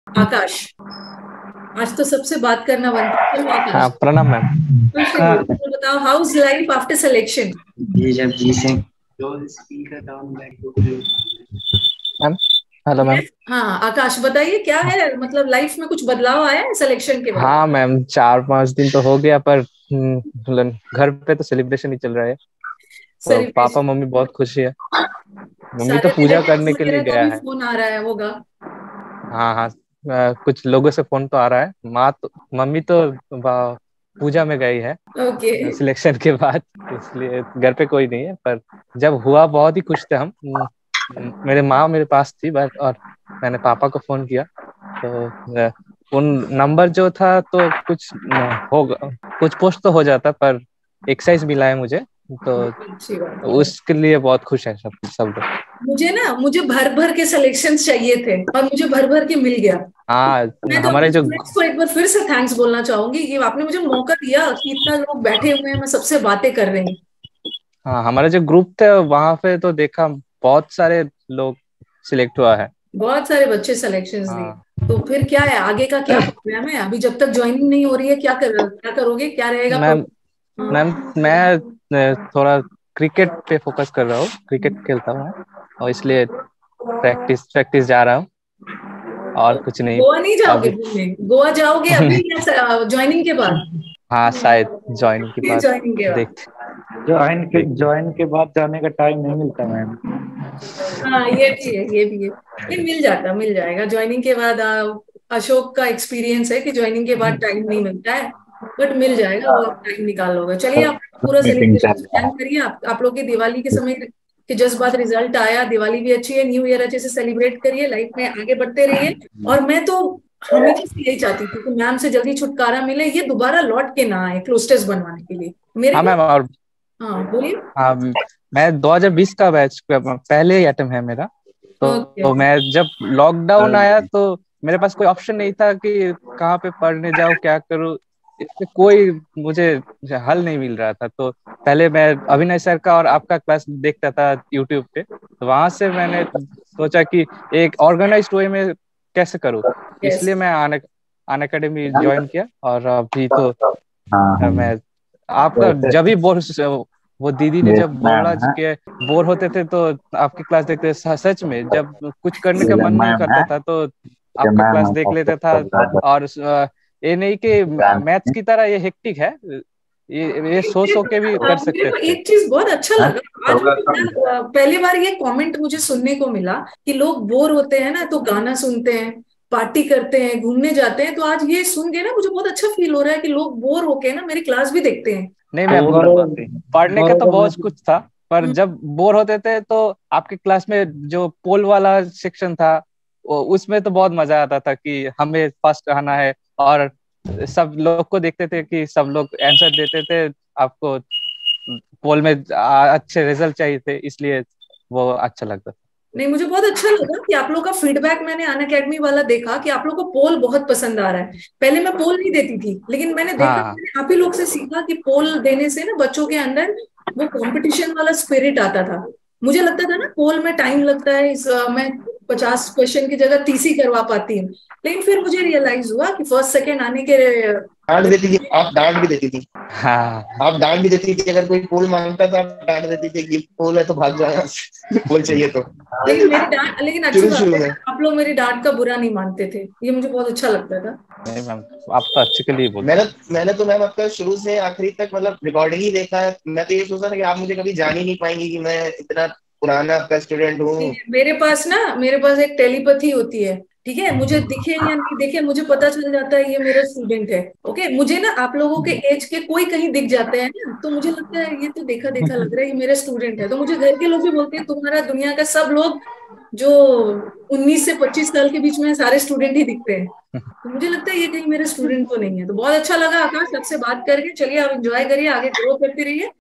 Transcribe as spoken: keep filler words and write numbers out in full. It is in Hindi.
आकाश। आज तो सबसे बात करना बनता है। चलो हाँ, आकाश, प्रणाम मैम। खुश हो हाँ तो बताओ, हाउस लाइफ आफ्टर सिलेक्शन। जी जब जी से जो speaker down back ma'am. Hello ma'am. हाँ आकाश, बताइए क्या है, मतलब लाइफ में कुछ बदलाव आया है सिलेक्शन के बाद? हाँ मैम, चार पांच दिन तो हो गया, पर हम्म, मतलब घर पे तो सेलिब्रेशन ही चल रहा है। तो पापा सेलिब्रेशन। मम्मी बहुत खुशी है। मम्मी तो सारे पूजा रिलेटिव्स करने के लिए वगैरह का गया भी है। फोन आ रहा है होगा। हाँ हाँ। अ, कुछ लोगों से फोन तो आ रहा है। माँ तो मम्मी तो बा- पूजा में गई है ओके। सिलेक्शन के बाद। इसलिए घर पे कोई नहीं है, पर जब हुआ बहुत ही खुश थे हम। हम्म, हम्म, मेरे माँ मेरे पास थी बस, और मैंने पापा को फोन किया। तो अ, उन नंबर जो था तो कुछ न, होगा, कुछ पोस्ट तो हो जाता, पर एक्साइज मिला है मुझे। तो बहुत अच्छी बात है। उसके लिए बहुत खुश है सब सब लोग। मुझे ना मुझे भर भर के सिलेक्शन चाहिए थे और मुझे भर भर के मिल गया। हाँ, मैं तो अपने हमारे जो स्टूडेंट्स को एक बार फिर से थैंक्स बोलना चाहूंगी कि आपने मुझे मौका दिया कि इतना लोग बैठे हुए हैं, मैं सबसे बातें कर रही हूँ। हाँ, हमारे जो ग्रुप थे वहां पे तो देखा, बहुत सारे लोग सिलेक्ट हुआ है। बहुत सारे बच्चे सिलेक्शंस दिए। हाँ तो फिर क्या है, आगे का क्या प्रोग्राम है? अभी जब तक ज्वाइनिंग नहीं हो रही है, क्या कर क्या करोगे, क्या रहेगा मैम। प्रोग्राम? मैम, मैं अ, थोड़ा क्रिकेट पे फोकस कर रहा हूँ, क्रिकेट खेलता हूँ मैं, और इसलिए प्रैक्टिस प्रैक्टिस जा रहा हूँ, और कुछ नहीं गोवा नहीं जाओगे अभी। घूमने? गोवा जाओगे अभी या ज्वाइनिंग के बाद? हाँ, शायद ज्वाइन के बाद ज्वाइनिंग के बाद। देख ज्वाइन के देख ज्वाइन के बाद जाने का टाइम नहीं मिलता मैम। हाँ ये भी है, ये भी है। नहीं, मिल जाता, मिल जाएगा ज्वाइनिंग के बाद। आ, अशोक का एक्सपीरियंस है कि ज्वाइनिंग के बाद टाइम नहीं मिलता है, बट मिल जाएगा, वो आप टाइम निकाल लोगे। चलिए, आप पूरा मीटिंग सेलिब्रेशन चल रहा प्लान करिए। आप आप लोग की दिवाली के समय के जस्ट बाद रिजल्ट आया, दिवाली भी अच्छी है, न्यू ईयर अच्छे से सेलिब्रेट करिए, लाइफ में आगे बढ़ते रहिए। और मैं तो हमेशा से यही चाहती थी कि मैम से जल्दी छुटकारा मिले, ये दोबारा लौट के ना आए क्लोस्टेस बनवाने के लिए मेरे हाँ को। मैम। और हाँ बोलिए। हाँ, मैं दो हज़ार बीस का बैच पहले ही अटेम्प्ट है मेरा। तो, ओके तो ओके। मैं जब लॉकडाउन आया तो मेरे पास कोई ऑप्शन नहीं था कि कहाँ पे पढ़ने जाऊँ, क्या करूँ। इससे कोई मुझे हल नहीं मिल रहा था। तो पहले मैं अभिनय सर का और आपका क्लास देखता था यूट्यूब पे, तो वहां से मैंने सोचा कि एक ऑर्गेनाइज्ड वे में कैसे करूँ। यस। इसलिए मैं अन अन अकेडमी ज्वाइन किया, और अभी तो हाँ हाँ। मैं आपका वैसे जब भी बोर, वो दीदी ने जब यस मैम बोला है। कि बोर होते थे तो आपकी क्लास देखते थे। सच में जब कुछ करने का मन नहीं मैम है करता था तो कि आपका मैम क्लास हम देख आपको लेता था। प्रोग्राम और अ, ये नहीं कि मैथ्स जानते की तरह ये हेक्टिक है, ये ये सो सो के भी कर मेरे सकते को थे। एक चीज बहुत अच्छा हैं। लगा। आज थोड़ा सा मुझे अ, पहली बार ये कमेंट मुझे सुनने को मिला कि लोग बोर होते हैं ना तो गाना सुनते हैं, पार्टी करते हैं, घूमने जाते हैं। तो आज ये सुन के ना मुझे बहुत अच्छा फील हो रहा है कि लोग बोर होके ना मेरी क्लास भी देखते हैं। नहीं मैम, बोर पढ़ने का बोर तो तो बहुत मैं कुछ था, पर हम्म। जब बोर होते थे तो आपके क्लास में जो पोल वाला सेक्शन था, वो उसमें तो बहुत मजा आता था कि हमें फर्स्ट आना है। और सब लोग को देखते थे कि सब लोग आंसर देते थे। आपको पोल में आ, अच्छे रिजल्ट चाहिए थे, इसलिए वो अच्छा लगता था। नहीं, मुझे बहुत अच्छा लगा कि आप लोग का फीडबैक मैंने अन अकेडमी वाला देखा कि आप लोग को पोल बहुत पसंद आ रहा है। पहले मैं पोल नहीं देती थी, लेकिन मैंने देखा, हाँ मैंने आप ही लोग से सीखा कि पोल देने से ना बच्चों के अंदर वो कंपटीशन वाला स्पिरिट आता था। मुझे लगता था ना पोल में टाइम लगता है, इस अ, मैं पचास क्वेश्चन की जगह तीस ही करवा पाती हूँ। लेकिन फिर मुझे रियलाइज हुआ कि फर्स्ट सेकेंड आने के डांट देती थी, आप डांट भी देती थी। हाँ। आप डांट भी देती थी, अगर कोई पोल मांगता था आप डांट देती थी कि पोल है तो भाग जाओ यहाँ से। पोल चाहिए तो लेकिन मेरी डांट, लेकिन अच्छी शुरू बात शुरू है में। ना, आप लोग मेरी डांट का बुरा नहीं मानते थे, ये मुझे बहुत अच्छा लगता था। नहीं मैम, आप तो अच्छे के लिए बोलते मैंने मैंने तो मैम आपका शुरू से आखिरी तक मतलब रिकॉर्डिंग ही देखा है। मैं तो ये सोचा था कि आप मुझे कभी जान ही नहीं पाएंगी कि मैं इतना पुराना आपका स्टूडेंट हूँ। मेरे पास ना मेरे पास एक टेलीपैथी होती है। ठीक है, मुझे दिखे या नहीं दिखे मुझे पता चल जाता है ये मेरा स्टूडेंट है। ओके, मुझे ना आप लोगों के एज के कोई कहीं दिख जाते हैं ना तो मुझे लगता है ये तो देखा देखा लग रहा है, ये मेरा स्टूडेंट है। तो मुझे घर के लोग भी बोलते हैं तुम्हारा दुनिया का सब लोग जो उन्नीस से पच्चीस साल के बीच में सारे स्टूडेंट ही दिखते हैं। तो मुझे लगता है ये कहीं मेरे स्टूडेंट तो नहीं है। तो बहुत अच्छा लगा आकाश आपसे बात करके। चलिए आप एंजॉय करिए, आगे ग्रो करते रहिए।